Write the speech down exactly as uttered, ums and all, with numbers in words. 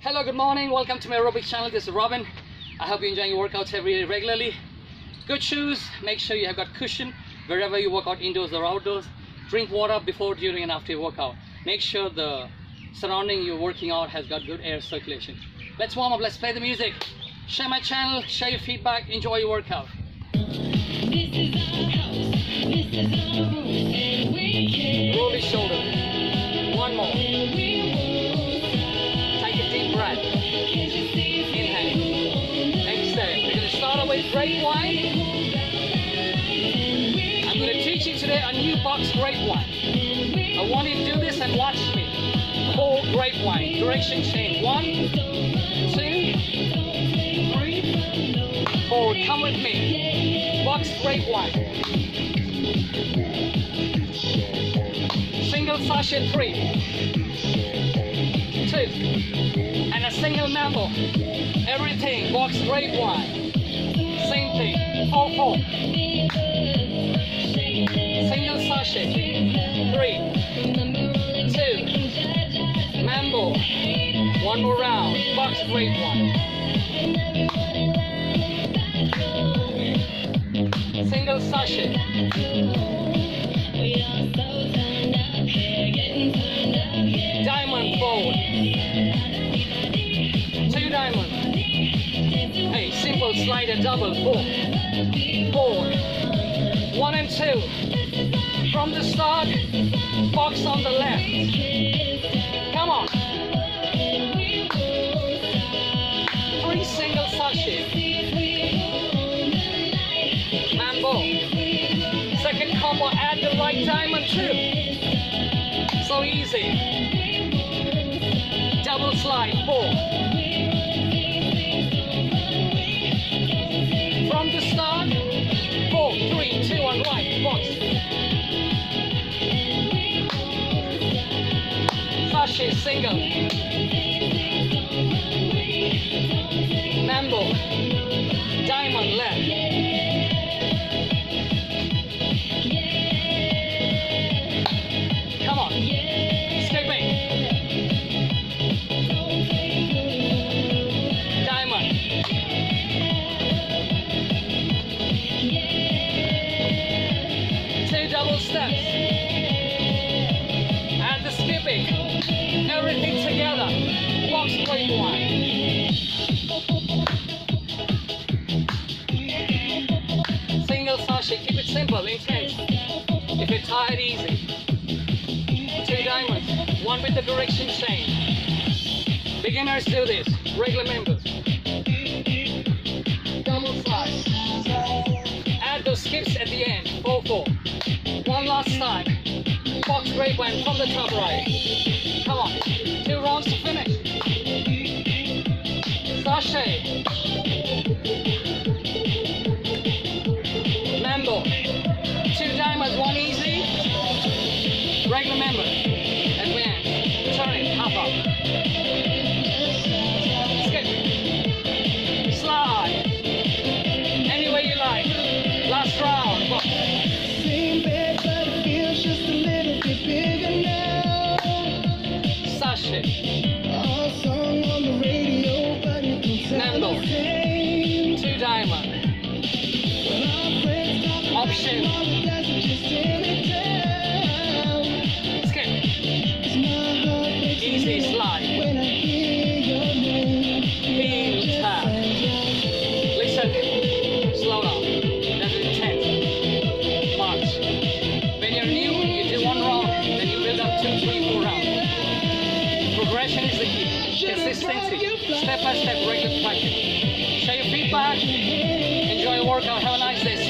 Hello, good morning. Welcome to my aerobics channel. This is Robin. I hope you're enjoying your workouts every day regularly. Good shoes. Make sure you have got cushion wherever you work out, indoors or outdoors. Drink water before, during, and after your workout. Make sure the surrounding you're working out has got good air circulation. Let's warm up. Let's play the music. Share my channel. Share your feedback. Enjoy your workout. This is our house. This is our roots, and we can. Roll your shoulder. One more. Breath. Inhale. Exhale. We're going to start with grapevine. I'm going to teach you today a new box grapevine. I want you to do this and watch me. Four grapevine. Direction change. One, two, three, four. Come with me. Box grapevine. Single sachet. Three. Two, and a single mambo. Everything, box grapevine. Same thing, four, four. Single sachet. Three, two, mambo. One more round, box grapevine. Single sachet. Diamond forward. Two diamond. Hey, simple slider double. Four. Four. One and two. From the start, box on the left. Come on. Three single sachet. Mambo. Second combo, add the right diamond two. So easy. Double slide, four. From the start, four, three, two, and right, box. Sachet, single. Mambo. Diamond, left. Come on. Skipping. Diamond. Two double steps. And the skipping. Everything together. Box grapevine. Single sachet. Keep it simple, intense. If you're tired, easy. Two diamonds, one with the direction change. Beginners do this, regular members. Double slide. Add those skips at the end, four, four. One last time. Box grapevine from the top right. Come on, two rounds to finish. Sachet. Mambo. Two diamonds, one easy. Regular member. Advance. Turn it. Hop up. Skip. Slide. Any way you like. Last round. Box. Same bed, but it feels just a little bit bigger now. Sachet. Our song on the radio, but it can sound Mambo. the same. Two diamond. When our friends talk about Option. all the blessings, just turn it down. Skip. 'Cause my heart makes a Easy little slide. when I hear your name. Heel Just tap. sounds like Listen. Slow down. That's intense. March. When you're new, you do one round, then you build up two, three, four rounds. Progression is the key. Consistency. Step by step, regular practice. Share your feedback. Enjoy your workout. Have a nice day.